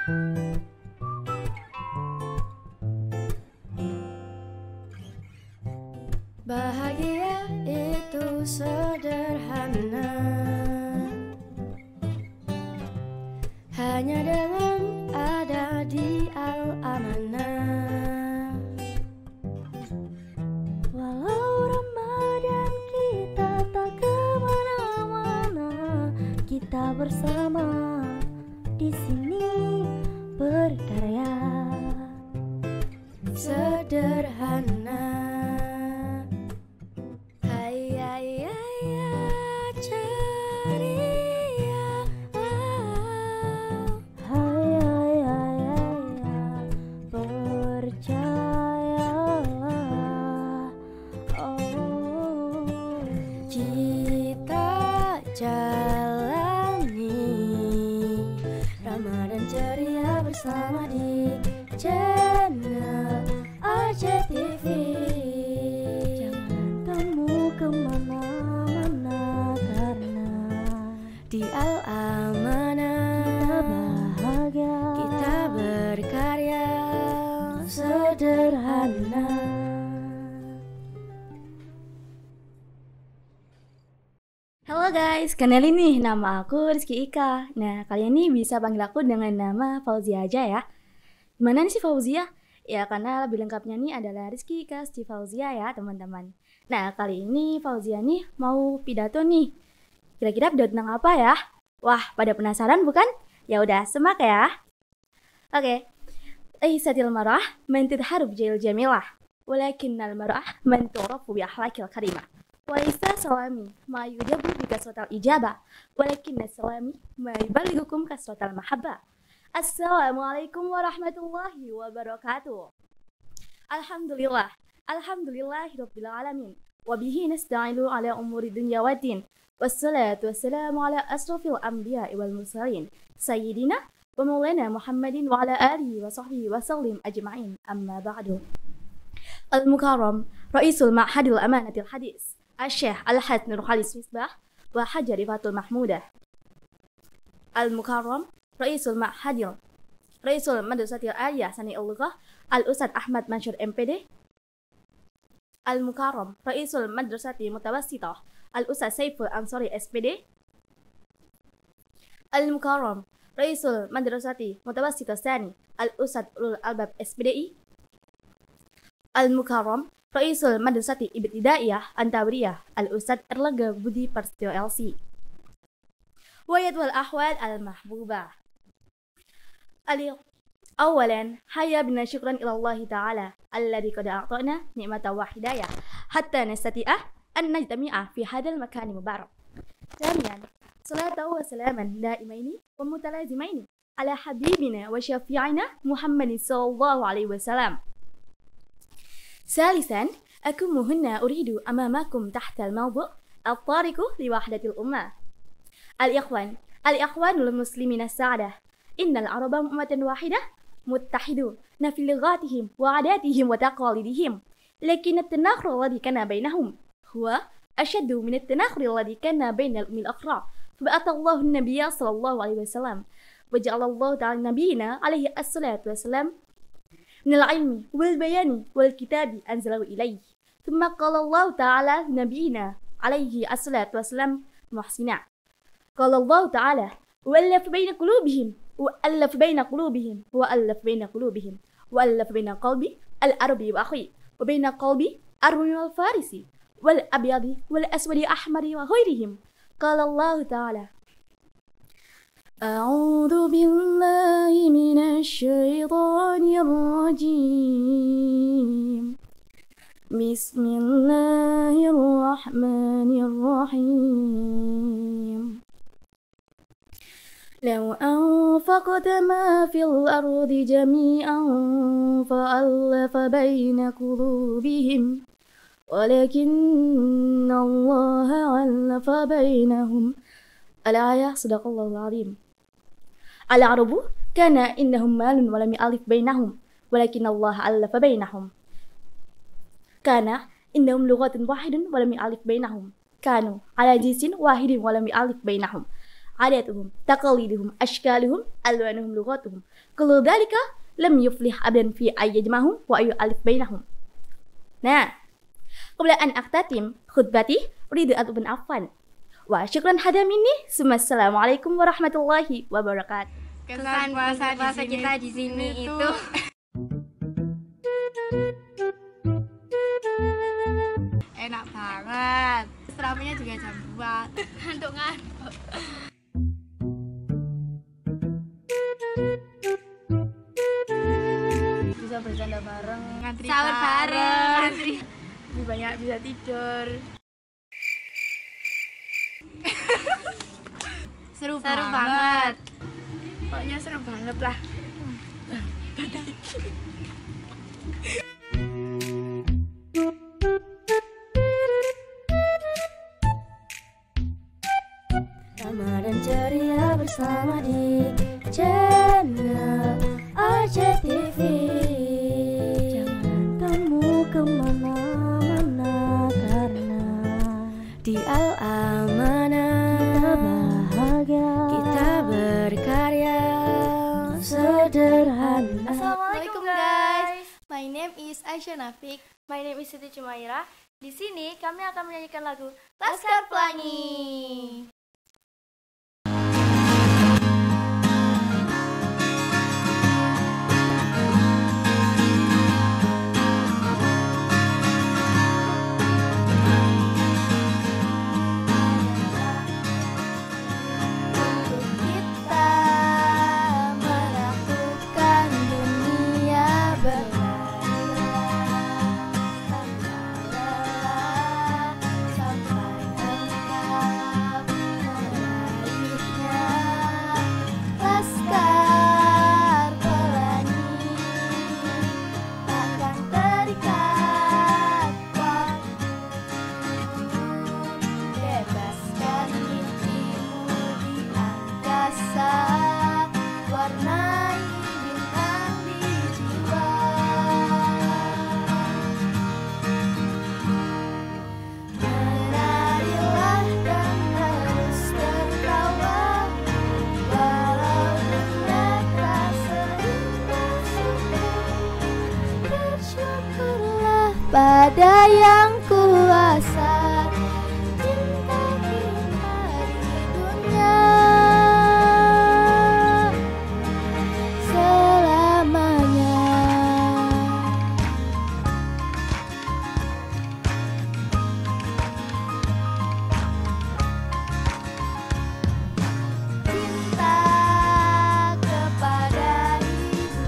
Bahagia itu sederhana, hanya dengan ada di Al-Amanah. Walau Ramadan kita tak kemana-mana, kita bersama di sini berkarya. Sederhana. Kita jalani Ramadan ceria bersama di channel RCTV. Jangan kamu kemana-mana, karena di Al-Amanah kita bahagia, kita berkarya sederhana. Halo guys, kenalin nih, nama aku Rizky Ika. Nah, kalian nih bisa panggil aku dengan nama Fauzia aja ya. Gimana nih si Fauzia? Ya, karena lebih lengkapnya nih adalah Rizky Ika Siti Fauzia ya teman-teman. Nah, kali ini Fauzia nih mau pidato nih. Kira-kira pidato tentang apa ya? Wah, pada penasaran bukan? Ya udah, semak ya. Oke. Laysatil mar'ah man tadharu bijil jamilah, walakinnal mar'ah man tu'rafu bi akhlaqil karimah. Walaysa salami ma yujabu bi kasratil ijabah, walakinna salami ma yuballighukum kasratal mahabbah. Assalamualaikum warahmatullahi wabarakatuh. Alhamdulillah, alhamdulillahirabbil alamin. Wa bihi nasta'inu ala umuri dunya waddin. Wassalatu wassalamu ala asrafil anbiya'i wal mursalin, sayyidina wa maulana Muhammadin wa ala alihi wa sahbihi wa sallim ajma'in. Amma ba'du. Al-Mukarram Raisul Ma'hadil Amanatil Hadis Al-Syekh Al-Had Nur Khalis Misbah wa Hajarifatul Mahmudah. Al-Mukarram Raisul Madrasatil Aliyah Sani'ul-Lughah Al-Ustadz Ahmad Mansur MPD. Al-Mukarram Raisul Madrasati Mutawassithah Al-Ustadz Saiful Ansari SPD. Al-Mukarram Raisul Madrasati Mutawassithah Tsani Al-Ustadz Ulul Albab SPDI. Al-Mukarram Raisul Madrasati Ibtidaiyah Antawriyah Al-Ustadz Erlangga Budi Prasetyo LC. Wayatul Ahwal Al-Mahbubah. Awalan, hayya bina syukran ilallahi ta'ala alladhi qad a'tana ni'matan wa hidayah hatta nastati'ah an najtami'a fi hadal makani mubarak. Thaniyan, salatu wa salaman daimaini wa mutalazimaini ala habibina wa syafi'ina Muhammadin sallallahu alaihi wasallam. Salisan, aku huna uridu amamakum tahta al-mawdu' al-tariku li wahdatil ummah. Al-ikhwanul muslimin as-sa'adah. Innal araba ummatan wahidah muttahiduna fi lughatihim wa 'adatihim wa taqalidihim. Lakin at-tanakhur alladhi kana bainahum huwa ashaddu min at-tanakhur alladhi kana bainal ummil akhra. Fab'atha Allahu an-nabiyya sallallahu alaihi wasallam wa ja'ala Allahu ta'ala nabiyina alaihi as-salatu wassalam من العلم والبيان والكتاب أنزله إليه. ثم قال الله تعالى نبينا عليه الصلاة والسلام محسنا. قال الله تعالى وألف بين قلوبهم وألف بين قلبي العربي وأخي وبين قلبي الرومي والفارسي والأبيض والأسود الأحمر وغيرهم. قال الله تعالى أعوذ بالله من الشيطان الرجيم. بسم الله الرحمن الرحيم. لو أنفقت ما في الأرض جميعا فألف بين قلوبهم ولكن الله ألف بينهم. الآية صدق الله العظيم. Al-Arabu kana innahum malun wa lam ya'alif bainahum walakin Allah alafa bainahum. Kana innahum lughatun wahidun wa lam ya'alif bainahum. Kanu ala jinsin wahidin wa lam ya'alif bainahum. عاداتهم تقاليدهم أشكالهم ألوانهم لغاتهم كل ذلك لم يفلح أبدا في أن يجمعهم وأن يؤلف بينهم. Nah, قبل أن أختتم خطبتي أريد أن أبن عفوا وشكرا هذا مني ثم السلام عليكم ورحمة الله وبركاته. Kesan puasa kita di sini itu enak banget. Terampinya juga jam 2. Ngantuk-ngantuk. Bisa bercanda bareng, Ngantri sahur bareng. lebih banyak bisa tidur. Seru banget. Pokoknya seru banget lah. Ramadan ceria bersama di channel RCTV. Jangan kamu kemana-mana karena di Al-Amanah kita bahagia, kita berkarya sederhana. Assalamualaikum guys. My name is Aisyah Nafik. My name is Siti Cumaira. Di sini kami akan menyanyikan lagu Laskar Pelangi. Pada yang kuasa, cinta kita di dunia selamanya. Cinta kepada ibu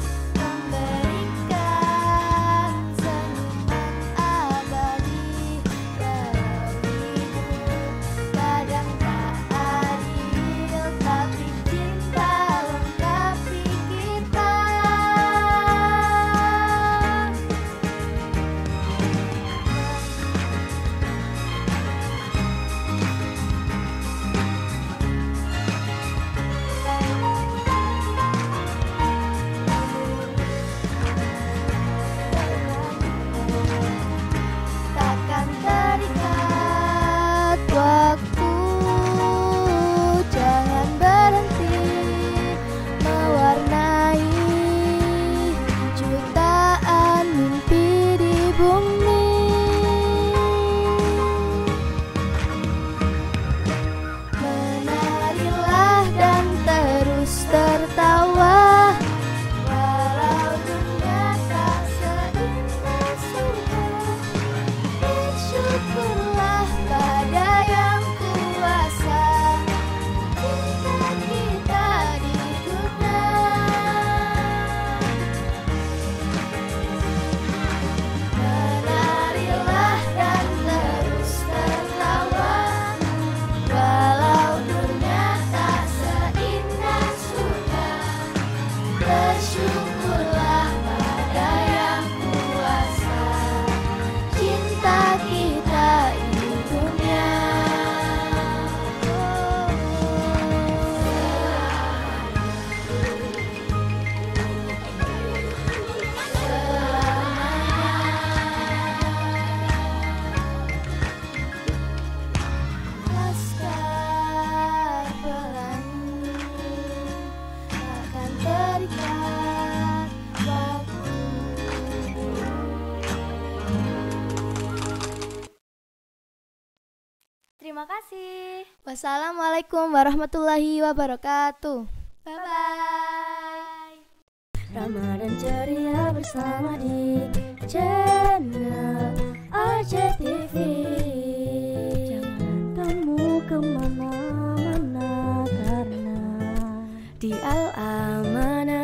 memberikan senyuman abadi. berikan waktu. Terima kasih. Wassalamualaikum warahmatullahi wabarakatuh. Bye-bye. Ramadan ceria bersama di channel ACTV. Jangan kamu kemana-mana karena di Al-Amanah